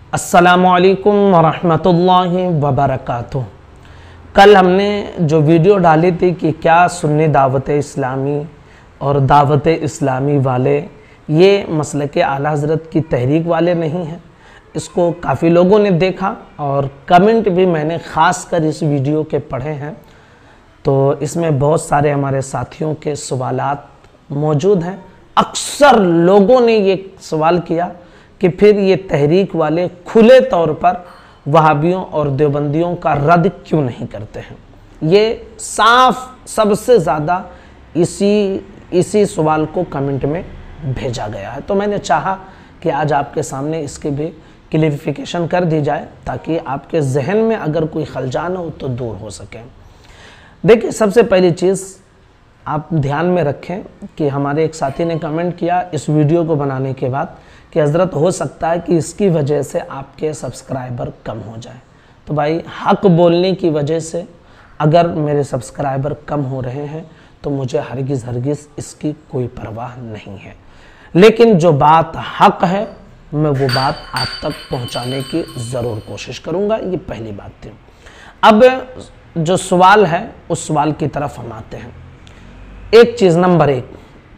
अस्सलामुअलैकुम वरहमतुल्लाहि वबरकातुह। कल हमने जो वीडियो डाली थी कि क्या सुन्नी दावत इस्लामी और दावत इस्लामी वाले ये मसलक आला हज़रत की तहरीक वाले नहीं हैं, इसको काफ़ी लोगों ने देखा और कमेंट भी मैंने ख़ास कर इस वीडियो के पढ़े हैं। तो इसमें बहुत सारे हमारे साथियों के सवालात मौजूद हैं। अक्सर लोगों ने ये सवाल किया कि फिर ये तहरीक वाले खुले तौर पर वहाबियों और देवबंदियों का रद्द क्यों नहीं करते हैं। ये साफ सबसे ज़्यादा इसी सवाल को कमेंट में भेजा गया है। तो मैंने चाहा कि आज आपके सामने इसके भी क्लियरिफिकेशन कर दी जाए ताकि आपके जहन में अगर कोई खलजान हो तो दूर हो सके। देखिए, सबसे पहली चीज़ आप ध्यान में रखें कि हमारे एक साथी ने कमेंट किया इस वीडियो को बनाने के बाद कि हज़रत हो सकता है कि इसकी वजह से आपके सब्सक्राइबर कम हो जाए। तो भाई, हक बोलने की वजह से अगर मेरे सब्सक्राइबर कम हो रहे हैं तो मुझे हरगिज़ इसकी कोई परवाह नहीं है, लेकिन जो बात हक है मैं वो बात आप तक पहुंचाने की ज़रूर कोशिश करूंगा। ये पहली बात थी। अब जो सवाल है उस सवाल की तरफ हम आते हैं। एक चीज़, नंबर एक,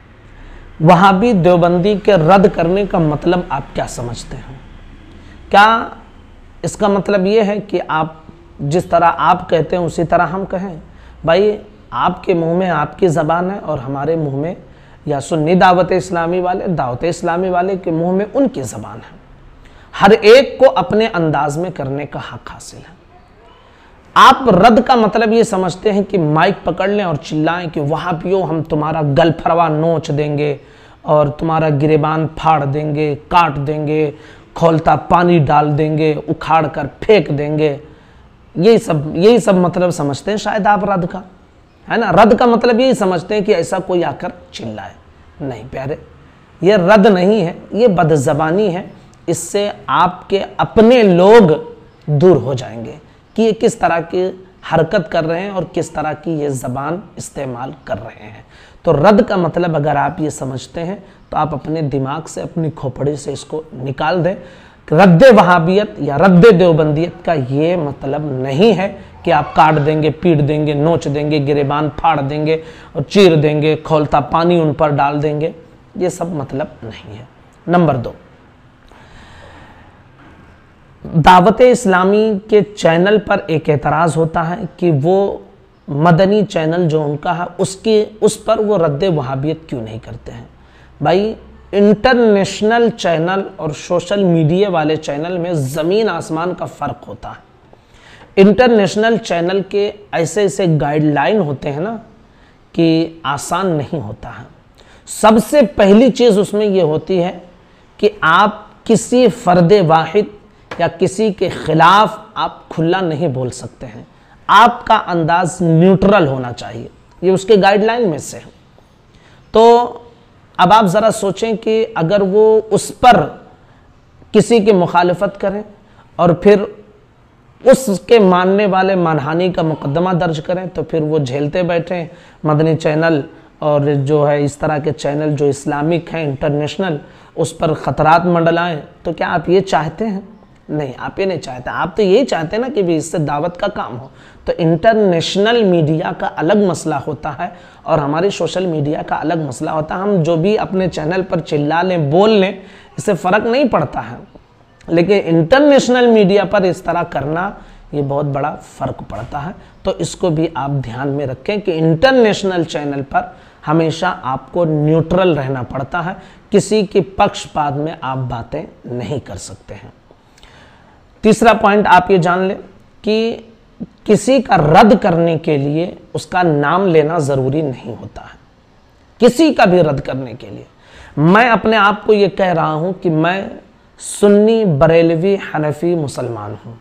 वहाबी देवबंदी के रद्द करने का मतलब आप क्या समझते हैं? क्या इसका मतलब ये है कि आप जिस तरह आप कहते हैं उसी तरह हम कहें? भाई, आपके मुंह में आपकी ज़बान है और हमारे मुंह में, या सुन्नी दावत इस्लामी वाले दावत इस्लामी वाले के मुंह में उनकी ज़बान है। हर एक को अपने अंदाज में करने का हक हासिल है। आप रद्द का मतलब ये समझते हैं कि माइक पकड़ लें और चिल्लाएं कि वहाबियों हम तुम्हारा गलफरवा नोच देंगे और तुम्हारा गिरेबान फाड़ देंगे, काट देंगे, खौलता पानी डाल देंगे, उखाड़ कर फेंक देंगे। यही सब मतलब समझते हैं शायद आप रद्द का, है ना। रद्द का मतलब यही समझते हैं कि ऐसा कोई आकर चिल्लाए। नहीं प्यारे, ये रद्द नहीं है, ये बदज़बानी है। इससे आपके अपने लोग दूर हो जाएंगे कि ये किस तरह की हरकत कर रहे हैं और किस तरह की ये ज़बान इस्तेमाल कर रहे हैं। तो रद्द का मतलब अगर आप ये समझते हैं तो आप अपने दिमाग से, अपनी खोपड़ी से इसको निकाल दें। रद्द वहाबियत या रद्द देवबंदियत का ये मतलब नहीं है कि आप काट देंगे, पीट देंगे, नोच देंगे, गिरेबान फाड़ देंगे और चीर देंगे, खौलता पानी उन पर डाल देंगे। ये सब मतलब नहीं है। नंबर दो, दावत इस्लामी के चैनल पर एक एतराज़ होता है कि वो मदनी चैनल जो उनका है उस पर वो रद्द वहाबियत क्यों नहीं करते हैं। भाई, इंटरनेशनल चैनल और सोशल मीडिया वाले चैनल में ज़मीन आसमान का फ़र्क होता है। इंटरनेशनल चैनल के ऐसे गाइडलाइन होते हैं ना कि आसान नहीं होता है। सबसे पहली चीज़ उसमें ये होती है कि आप किसी फ़र्द वाहिद या किसी के ख़िलाफ़ आप खुला नहीं बोल सकते हैं। आपका अंदाज न्यूट्रल होना चाहिए, ये उसके गाइडलाइन में से है। तो अब आप ज़रा सोचें कि अगर वो उस पर किसी की मुखालफत करें और फिर उसके मानने वाले मानहानि का मुकदमा दर्ज करें तो फिर वो झेलते बैठें मदनी चैनल और जो है इस तरह के चैनल जो इस्लामिक हैं, इंटरनेशनल, उस पर ख़तरात मंडलाएं। तो क्या आप ये चाहते हैं? नहीं, आप ये नहीं चाहते। आप तो यही चाहते हैं ना कि भी इससे दावत का काम हो। तो इंटरनेशनल मीडिया का अलग मसला होता है और हमारी सोशल मीडिया का अलग मसला होता है। हम जो भी अपने चैनल पर चिल्ला लें, बोल लें, इससे फ़र्क नहीं पड़ता है, लेकिन इंटरनेशनल मीडिया पर इस तरह करना ये बहुत बड़ा फ़र्क पड़ता है। तो इसको भी आप ध्यान में रखें कि इंटरनेशनल चैनल पर हमेशा आपको न्यूट्रल रहना पड़ता है। किसी के पक्षपात में आप बातें नहीं कर सकते हैं। तीसरा पॉइंट आप ये जान लें कि किसी का रद्द करने के लिए उसका नाम लेना ज़रूरी नहीं होता है। किसी का भी रद्द करने के लिए मैं अपने आप को ये कह रहा हूँ कि मैं सुन्नी बरेलवी हनफी मुसलमान हूँ,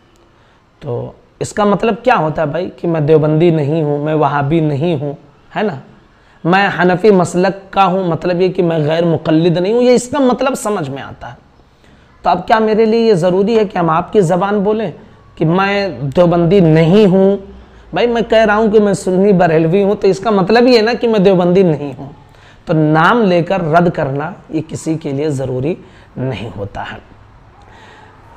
तो इसका मतलब क्या होता है भाई कि मैं देवबंदी नहीं हूँ, मैं वहाबी नहीं हूँ, है ना। मैं हनफी मसलक का हूँ, मतलब ये कि मैं गैर मुक़ल्लिद नहीं हूँ, ये इसका मतलब समझ में आता है। तो अब क्या मेरे लिए ये ज़रूरी है कि हम आपकी ज़बान बोलें कि मैं देवबंदी नहीं हूँ? भाई, मैं कह रहा हूँ कि मैं सुन्नी बरेलवी हूँ, तो इसका मतलब ये है ना कि मैं देवबंदी नहीं हूँ। तो नाम लेकर रद्द करना ये किसी के लिए ज़रूरी नहीं होता है।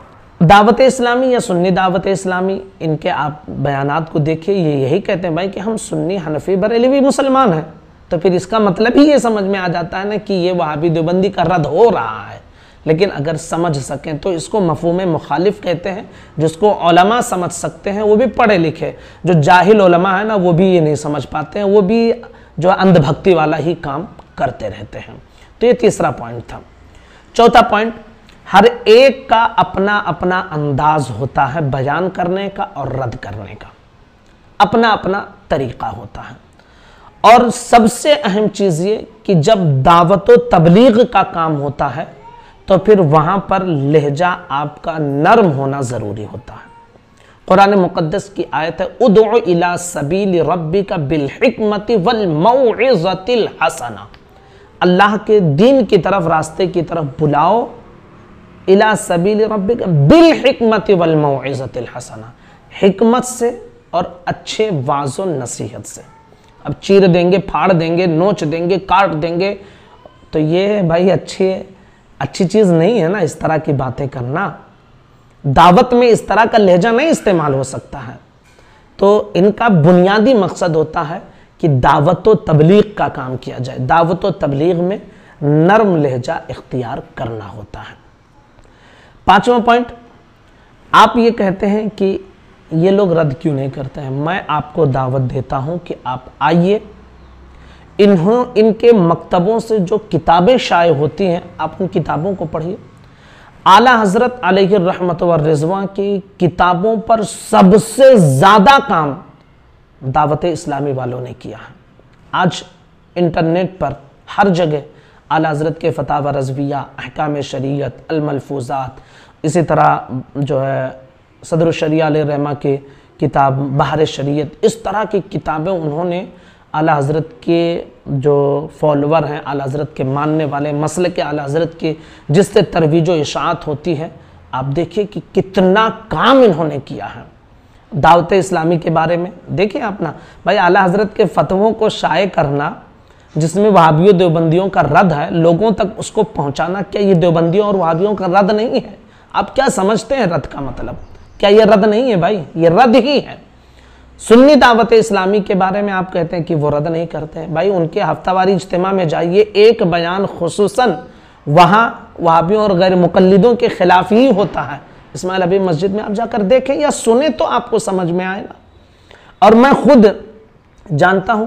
दावत इस्लामी या सुन्नी दावत इस्लामी, इनके आप बयानात को देखिए, ये यही कहते हैं भाई कि हम सुन्नी हनफी बरेलवी मुसलमान हैं। तो फिर इसका मतलब ही ये समझ में आ जाता है ना कि ये वहाबी देवबंदी का रद्द हो रहा है। लेकिन अगर समझ सकें तो इसको मफहूम मुखालिफ कहते हैं, जिसको उलमा समझ सकते हैं, वो भी पढ़े लिखे। जो जाहिल उलमा है ना, वो भी ये नहीं समझ पाते हैं, वो भी जो अंधभक्ति वाला ही काम करते रहते हैं। तो ये तीसरा पॉइंट था। चौथा पॉइंट, हर एक का अपना अपना अंदाज होता है बयान करने का और रद्द करने का, अपना अपना तरीका होता है। और सबसे अहम चीज ये कि जब दावत व तबलीग का काम होता है तो फिर वहां पर लहजा आपका नरम होना जरूरी होता है। कुरान मुक़द्दस की आयत है, उदउ इला सबील रब्बिका बिल हिकमति वल मौइज़तिल हसना। अल्लाह के दीन की तरफ, रास्ते की तरफ बुलाओ, इला सबील रब्बिका बिल हिकमति वल मौइज़तिल हसना, हिकमत से और अच्छे वाज़ो नसीहत से। अब चीर देंगे, फाड़ देंगे, नोच देंगे, काट देंगे, तो ये भाई अच्छी चीज़ नहीं है ना इस तरह की बातें करना। दावत में इस तरह का लहजा नहीं इस्तेमाल हो सकता है। तो इनका बुनियादी मकसद होता है कि दावत व तबलीग का काम किया जाए। दावत व तबलीग में नरम लहजा इख्तियार करना होता है। पांचवा पॉइंट, आप ये कहते हैं कि ये लोग रद्द क्यों नहीं करते हैं। मैं आपको दावत देता हूं कि आप आइए, इनके मकतबों से जो किताबें शाये होती हैं, आप उन किताबों को पढ़िए। आला हज़रत अलैहि रहमत व रिज़वान की किताबों पर सबसे ज़्यादा काम दावत इस्लामी वालों ने किया है। आज इंटरनेट पर हर जगह आला हज़रत के फतावा रज़विया, अहकाम शरीयत, अल मलफूज़ात, इसी तरह जो है सदर शरिया रहमा के किताब बहार शरीयत, इस तरह की किताबें उन्होंने आला हज़रत के जो फॉलोवर हैं, आला हज़रत के मानने वाले, मसले के आला हज़रत के जिससे तरवीज व इशाअत होती है, आप देखिए कि कितना काम इन्होंने किया है दावत इस्लामी के बारे में। देखिए अपना भाई, आला हज़रत के फतवों को शाये करना, जिसमें वहाबियों देवबंदियों का रद्द है, लोगों तक उसको पहुंचाना, क्या ये देवबंदियों और वहाबियों का रद्द नहीं है? आप क्या समझते हैं रद्द का मतलब? क्या ये रद्द नहीं है भाई? ये रद्द ही है। सुन्नी दावत इस्लामी के बारे में आप कहते हैं कि वो रद्द नहीं करते हैं। भाई उनके हफ्तावारी इज्तिमा में जाइए, एक बयान खुसूसन वहाँ वहाबियों और गैर मुकल्लिदों के खिलाफ ही होता है। इस्माइल हबीब मस्जिद में आप जाकर देखें या सुने तो आपको समझ में आएगा। और मैं खुद जानता हूँ,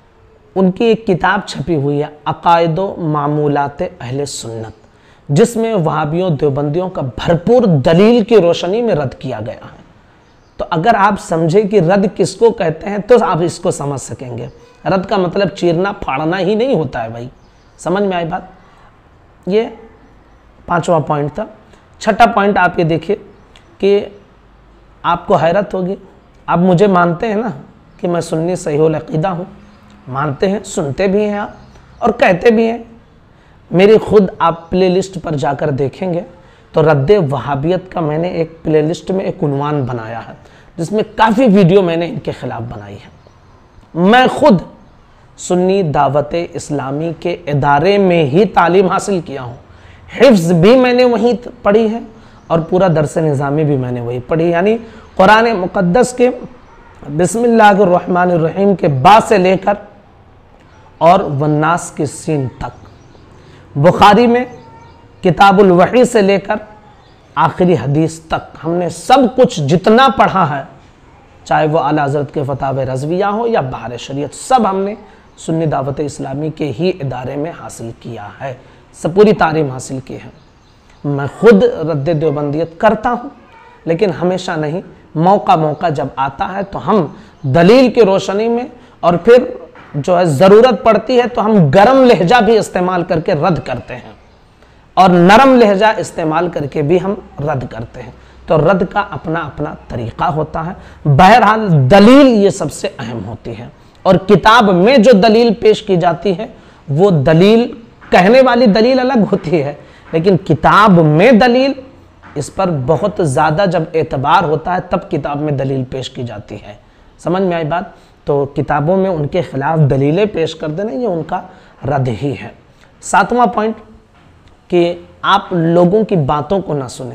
उनकी एक किताब छपी हुई है, अकायद व मामूलात अहले सुन्नत, जिसमें वहाबियों देवबंदियों का भरपूर दलील की रोशनी में रद्द किया गया है। तो अगर आप समझे कि रद्द किसको कहते हैं तो आप इसको समझ सकेंगे। रद्द का मतलब चीरना फाड़ना ही नहीं होता है भाई। समझ में आई बात? ये पांचवा पॉइंट था। छठा पॉइंट आप ये देखिए कि आपको हैरत होगी, आप मुझे मानते हैं ना कि मैं सुन्नी सहीहुल अक़ीदा हूँ, मानते हैं, सुनते भी हैं आप और कहते भी हैं। मेरी खुद आप प्लेलिस्ट पर जाकर देखेंगे तो रद्द वहाबियत का मैंने एक प्लेलिस्ट में एक उन्वान बनाया है, जिसमें काफ़ी वीडियो मैंने इनके खिलाफ बनाई है। मैं खुद सुन्नी दावत इस्लामी के इदारे में ही तालीम हासिल किया हूँ, हिफ्ज़ भी मैंने वहीं पढ़ी है और पूरा दरस निज़ामी भी मैंने वही पढ़ी। यानी कुरान मुक़द्दस के बिस्मिल्लाहिर्रहमानिर्रहीम के बा से लेकर और वन्नास के सीन तक, बुखारी में किताबुल वही से लेकर आखिरी हदीस तक हमने सब कुछ जितना पढ़ा है, चाहे वो आला हज़रत के फतावे रज़विया हो या बहार शरीयत, सब हमने सुन्नी दावत इस्लामी के ही इदारे में हासिल किया है, सब पूरी तालीम हासिल की है। मैं खुद रद्द देवबंदियत करता हूँ, लेकिन हमेशा नहीं, मौका जब आता है तो हम दलील की रोशनी में, और फिर जो है ज़रूरत पड़ती है तो हम गर्म लहजा भी इस्तेमाल करके रद्द करते हैं और नरम लहजा इस्तेमाल करके भी हम रद्द करते हैं। तो रद्द का अपना अपना तरीक़ा होता है। बहरहाल दलील ये सबसे अहम होती है, और किताब में जो दलील पेश की जाती है वो दलील, कहने वाली दलील अलग होती है, लेकिन किताब में दलील, इस पर बहुत ज़्यादा जब एतबार होता है तब किताब में दलील पेश की जाती है। समझ में आई बात? तो किताबों में उनके खिलाफ दलीलें पेश कर देना ये उनका रद्द ही है। सातवां पॉइंट कि आप लोगों की बातों को ना सुने।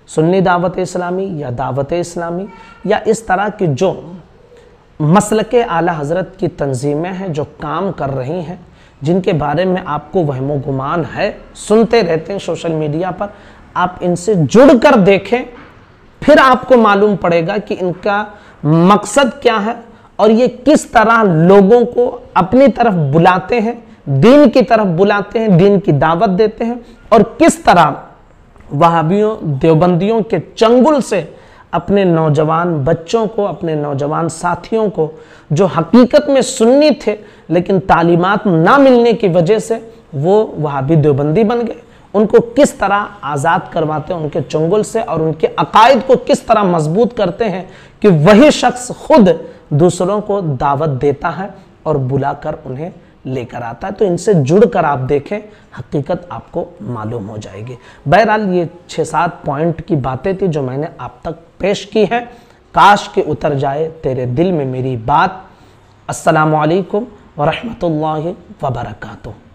सुन्नी दावत इस्लामी या दावत इस्लामी या इस तरह की जो मसलके आला हज़रत की तंजीमें हैं जो काम कर रही हैं, जिनके बारे में आपको वहमो गुमान है, सुनते रहते हैं सोशल मीडिया पर, आप इनसे जुड़कर देखें, फिर आपको मालूम पड़ेगा कि इनका मकसद क्या है और ये किस तरह लोगों को अपनी तरफ बुलाते हैं, दीन की तरफ बुलाते हैं, दीन की दावत देते हैं, और किस तरह वहाबियों देवबंदियों के चंगुल से अपने नौजवान बच्चों को, अपने नौजवान साथियों को जो हकीकत में सुन्नी थे लेकिन तालीमात ना मिलने की वजह से वो वहाबी देवबंदी बन गए, उनको किस तरह आज़ाद करवाते हैं उनके चंगुल से, और उनके अकायद को किस तरह मजबूत करते हैं कि वही शख्स खुद दूसरों को दावत देता है और बुलाकर उन्हें लेकर आता है। तो इनसे जुड़कर आप देखें, हकीकत आपको मालूम हो जाएगी। बहरहाल ये 6-7 पॉइंट की बातें थी जो मैंने आप तक पेश की हैं। काश के उतर जाए तेरे दिल में मेरी बात। अस्सलामु अलैकुम व रहमतुल्लाहि व बरकातुहू।